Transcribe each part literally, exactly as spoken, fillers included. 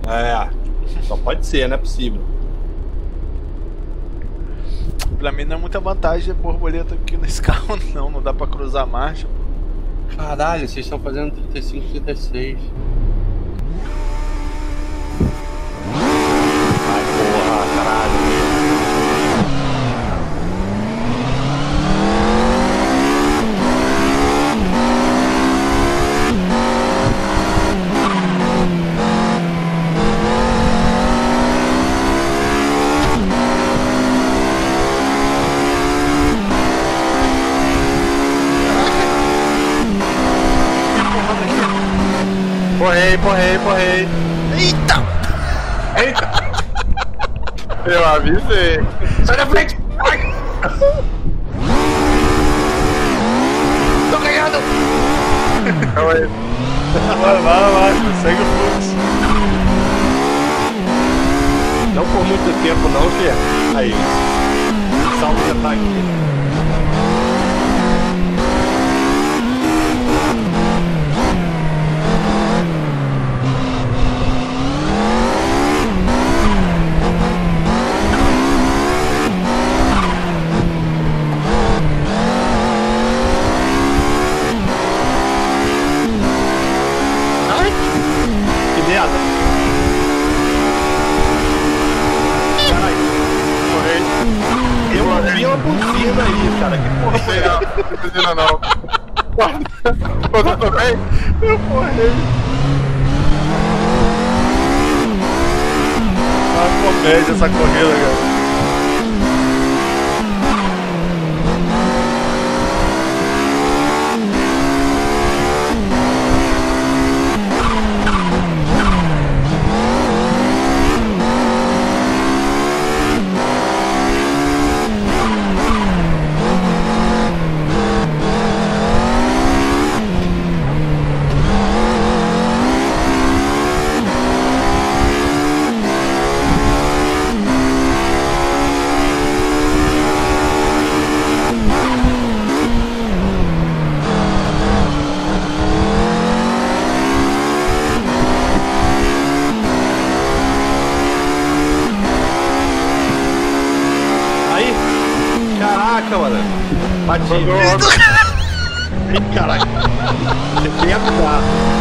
É, só pode ser, não é possível. Pra mim não é muita vantagem a borboleta aqui nesse carro, não. Não dá pra cruzar a marcha. Caralho, vocês estão fazendo trinta e cinco, trinta e seis. Ai, porra, caralho. Porrei, porrei, porrei. Eita! Eita! Eu avisei. Sai da frente! Ai! Tô ganhando! Calma aí. Vai, vai, vai. Segue o fluxo. Não por muito tempo não, que aí. Salve já tá aqui. Buzina aí, cara, que porra foi essa? Não buzina não. Você também? Eu porrei. Uma comédia essa corrida, cara. Caraca, mano. Bati. Ih, caralho. Você ia mudar.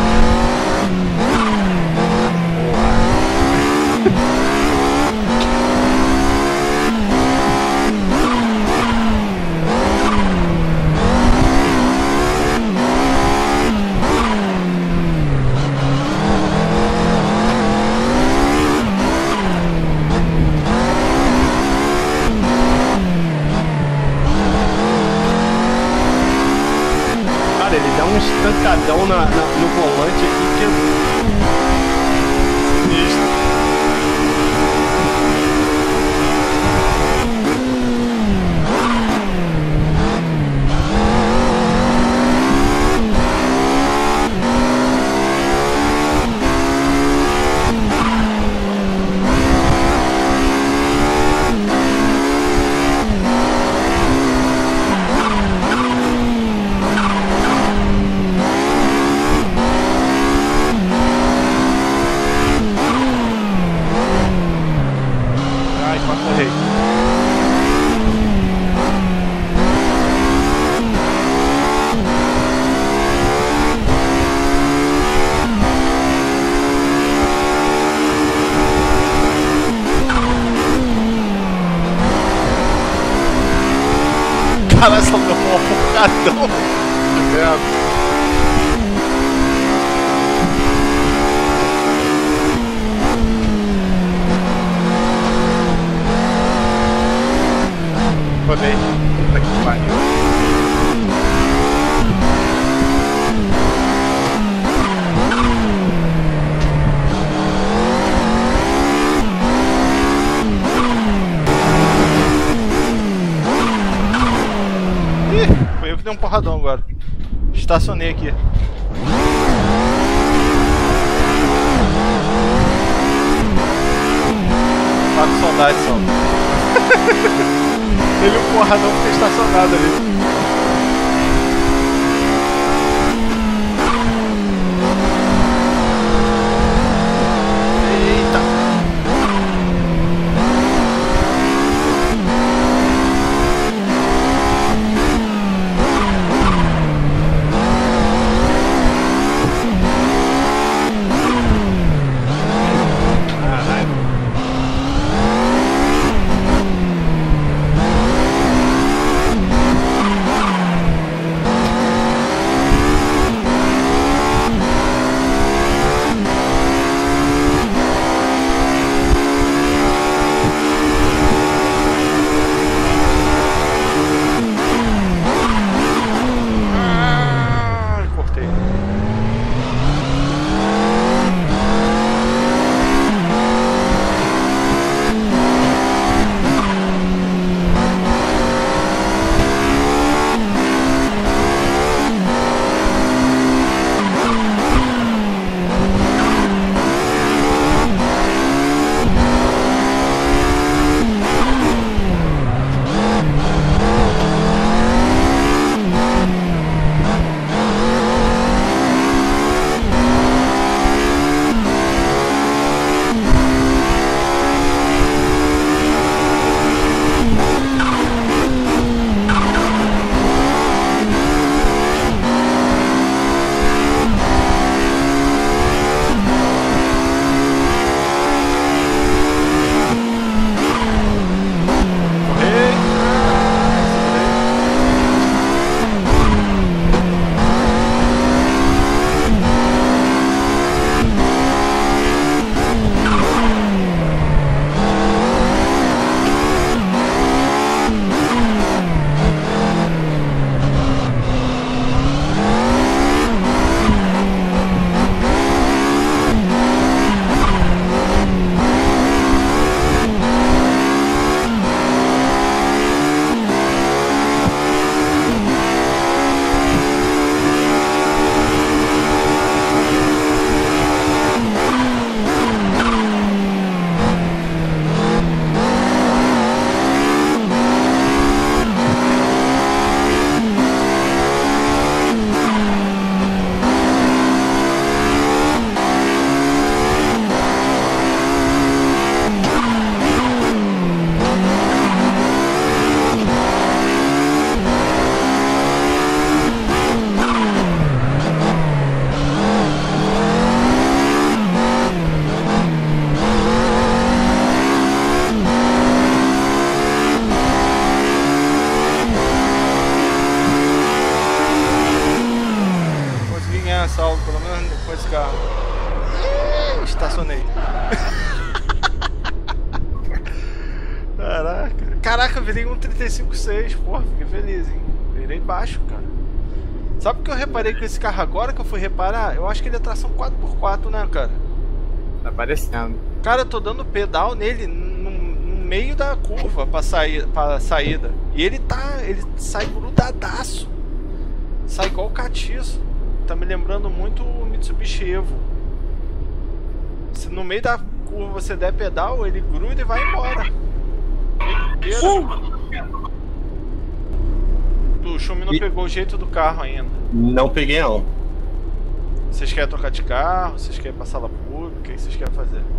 Ele dá um estancadão na, na, no volante aqui que é sinistro. Cara, só deu um porradão. É. Rodei. Puta que pariu. Foi eu que dei um porradão agora. Estacionei aqui. Tá com saudade só. Teve um porradão que foi estacionado ali. a salvo, pelo menos com esse carro. Estacionei. Caraca. Caraca, eu virei um trinta e cinco seis, porra, fiquei feliz, hein? Virei baixo, cara. Sabe o que eu reparei com esse carro agora que eu fui reparar? Eu acho que ele é tração quatro por quatro, né, cara? Tá parecendo. Cara, eu tô dando pedal nele no, no meio da curva pra, sair, pra saída. E ele tá. Ele sai grudadaço. Sai igual catiço. Tá me lembrando muito o Mitsubishi Evo. Se no meio da curva você der pedal, ele gruda e vai embora. Uh! O Shumi não e... pegou o jeito do carro ainda. Não peguei não. Vocês querem trocar de carro? Vocês querem passar lá pública? O que vocês querem fazer?